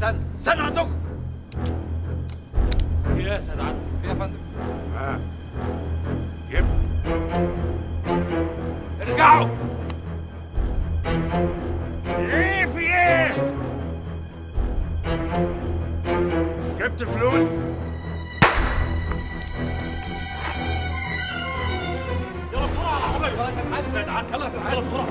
استنى عندكم. في ايه يا سيد عادل؟ في يا فندم. جيب. ارجعوا. ايه في ايه؟ جبت الفلوس؟ يلا بسرعه على العربيه. يلا يا سيد عادل. سيد عادل يلا يا سيد عادل بسرعه.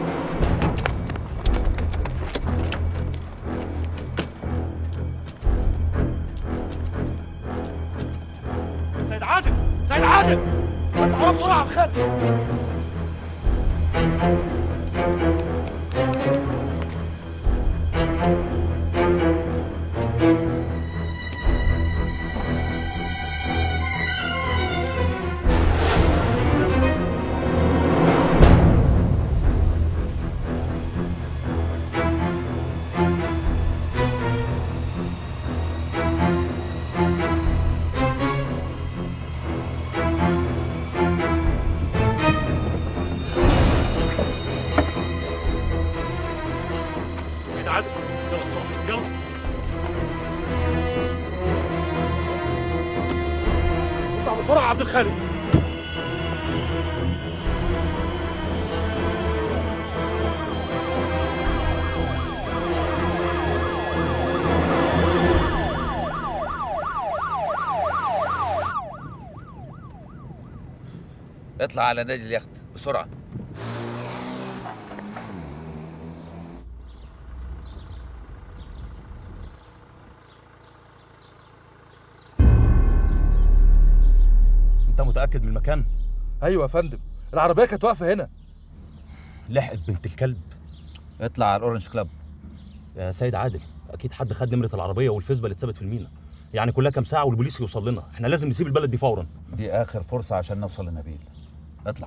سيد عادل. سيد عادل اطلع بسرعه يا خالد. بسرعة عبد الخالق. اطلع على نادي اليخت بسرعة. انت متأكد من المكان؟ ايوه يا فندم، العربية كانت واقفة هنا. لحقت بنت الكلب. اطلع على الاورنج كلاب. يا سيد عادل اكيد حد خد نمرة العربية والفيسبا اللي اتثبت في المينا، يعني كلها كام ساعة والبوليس يوصل لنا، احنا لازم نسيب البلد دي فورا. دي اخر فرصة عشان نوصل لنبيل. اطلع.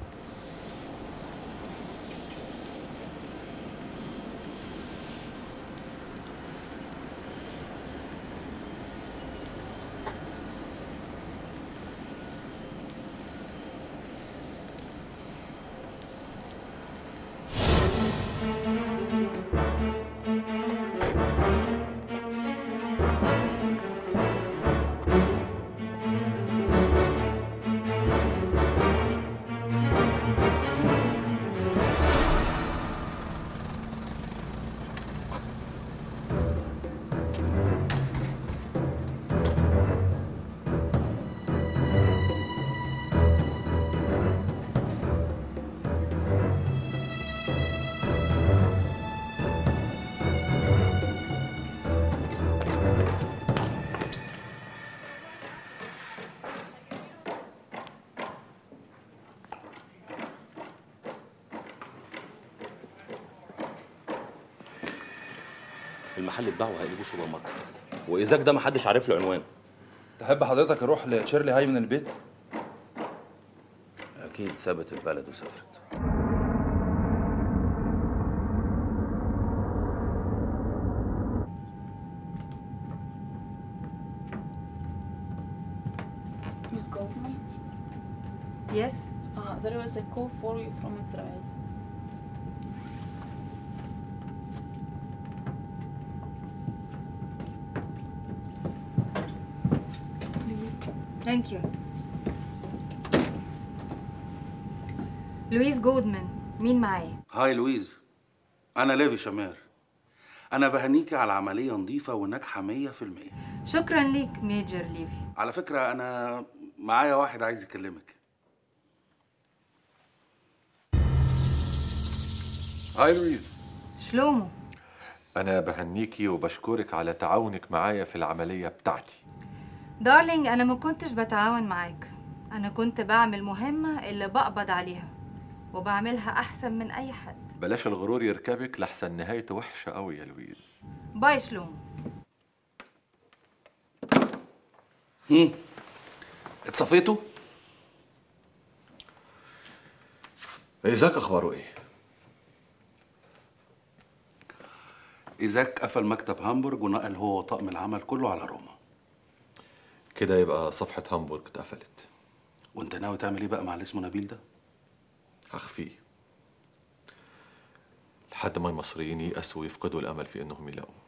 المحل اتباع وهيقلبوه سوبر ماركت، وايزاك ده محدش عارف له عنوان. تحب حضرتك اروح لتشيرلي هاي من البيت؟ اكيد سابت البلد وسافرت. Miss Goldman? Yes? There was a call for you from Israel. Please. Thank you. لويس جودمان، مين معايا؟ هاي لويز، أنا ليفي شمير. أنا بهنيكي على عملية نظيفة وناجحة 100%. شكرا ليك ميجر ليفي. على فكرة أنا معايا واحد عايز يكلمك. هاي لويز. شلومو؟ أنا بهنيكي وبشكرك على تعاونك معايا في العملية بتاعتي. دارلينج، أنا ما كنتش بتعاون معاك، أنا كنت بعمل مهمة اللي بقبض عليها وبعملها أحسن من أي حد. بلاش الغرور يركبك لحسن نهايته وحشة قوي يا لويز. باي شلومو. اتصفيتوا؟ إيزاك أخباره إيه؟ إيزاك قفل مكتب هامبورج ونقل هو وطاقم العمل كله على روما. كده يبقى صفحة هامبورج اتقفلت. وأنت ناوي تعمل إيه بقى مع اللي اسمه نبيل ده؟ هخفيه لحد ما المصريين ييأسوا ويفقدوا الأمل في إنهم يلاقوه.